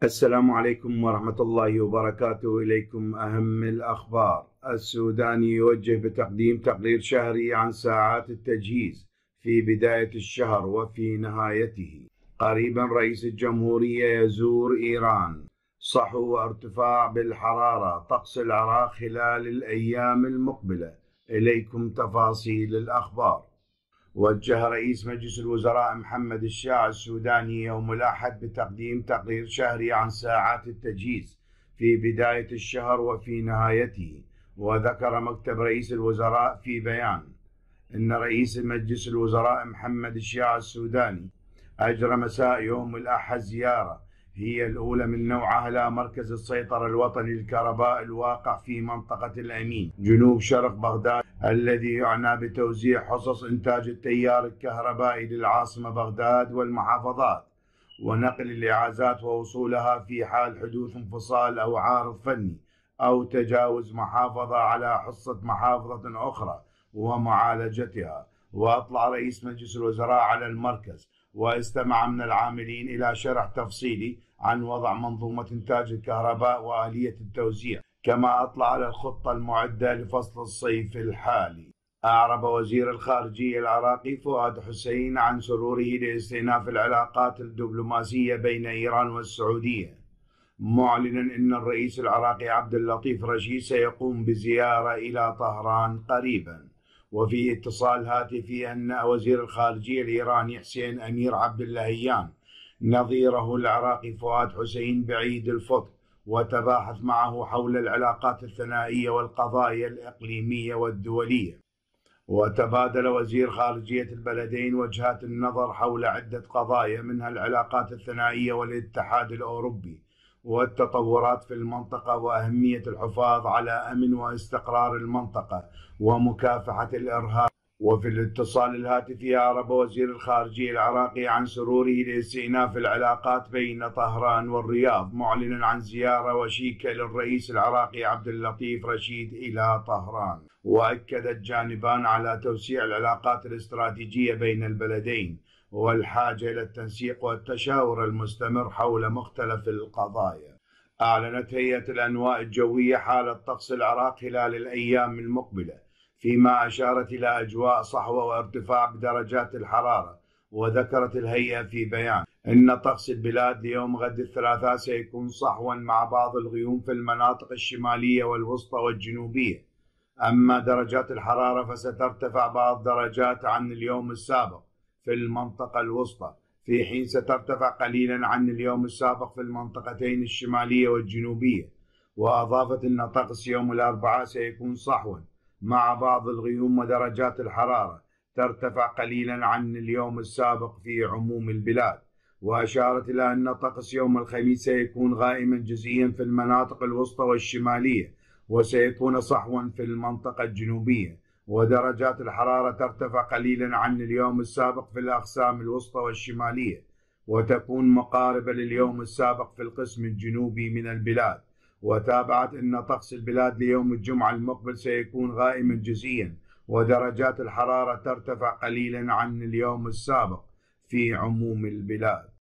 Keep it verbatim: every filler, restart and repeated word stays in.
السلام عليكم ورحمة الله وبركاته. إليكم أهم الأخبار. السوداني يوجه بتقديم تقرير شهري عن ساعات التجهيز في بداية الشهر وفي نهايته. قريبا رئيس الجمهورية يزور إيران. صحو وارتفاع بالحرارة طقس العراق خلال الأيام المقبلة. إليكم تفاصيل الأخبار. وجه رئيس مجلس الوزراء محمد الشاع السوداني يوم الأحد بتقديم تقرير شهري عن ساعات التجهيز في بداية الشهر وفي نهايته. وذكر مكتب رئيس الوزراء في بيان أن رئيس مجلس الوزراء محمد الشاع السوداني أجرى مساء يوم الأحد زيارة هي الأولى من نوعها إلى مركز السيطرة الوطني للكهرباء الواقع في منطقة الأمين جنوب شرق بغداد، الذي يعنى بتوزيع حصص إنتاج التيار الكهربائي للعاصمة بغداد والمحافظات، ونقل الإعازات ووصولها في حال حدوث انفصال أو عارض فني أو تجاوز محافظة على حصة محافظة أخرى ومعالجتها. وأطلع رئيس مجلس الوزراء على المركز واستمع من العاملين إلى شرح تفصيلي عن وضع منظومة إنتاج الكهرباء وآلية التوزيع، كما أطلع على الخطة المعدة لفصل الصيف الحالي. أعرب وزير الخارجية العراقي فؤاد حسين عن سروره لاستئناف العلاقات الدبلوماسية بين إيران والسعودية، معلنا أن الرئيس العراقي عبد اللطيف رشيد سيقوم بزيارة إلى طهران قريبا. وفي اتصال هاتفي أن وزير الخارجية الإيراني حسين أمير عبد اللهيان نظيره العراقي فؤاد حسين بعيد الفطر، وتباحث معه حول العلاقات الثنائية والقضايا الإقليمية والدولية. وتبادل وزير خارجية البلدين وجهات النظر حول عدة قضايا منها العلاقات الثنائية والاتحاد الأوروبي والتطورات في المنطقة وأهمية الحفاظ على أمن واستقرار المنطقة ومكافحة الإرهاب. وفي الاتصال الهاتفي أعرب وزير الخارجية العراقي عن سروره لاستئناف العلاقات بين طهران والرياض، معلنا عن زيارة وشيكة للرئيس العراقي عبد اللطيف رشيد إلى طهران. وأكد الجانبان على توسيع العلاقات الاستراتيجية بين البلدين والحاجة إلى التنسيق والتشاور المستمر حول مختلف القضايا. أعلنت هيئة الأنواء الجوية حالة طقس العراق خلال الأيام المقبلة، فيما أشارت إلى أجواء صحوة وارتفاع بدرجات الحرارة. وذكرت الهيئة في بيان أن طقس البلاد ليوم غد الثلاثاء سيكون صحوا مع بعض الغيوم في المناطق الشمالية والوسطى والجنوبية. أما درجات الحرارة فسترتفع بعض درجات عن اليوم السابق في المنطقة الوسطى، في حين سترتفع قليلا عن اليوم السابق في المنطقتين الشمالية والجنوبية. وأضافت أن طقس يوم الأربعاء سيكون صحوا مع بعض الغيوم، ودرجات الحرارة ترتفع قليلا عن اليوم السابق في عموم البلاد. وأشارت إلى أن طقس يوم الخميس سيكون غائما جزئيا في المناطق الوسطى والشمالية، وسيكون صحوا في المنطقة الجنوبية. ودرجات الحرارة ترتفع قليلا عن اليوم السابق في الأقسام الوسطى والشمالية، وتكون مقاربة لليوم السابق في القسم الجنوبي من البلاد. وتابعت أن طقس البلاد ليوم الجمعة المقبل سيكون غائما جزئيا، ودرجات الحرارة ترتفع قليلا عن اليوم السابق في عموم البلاد.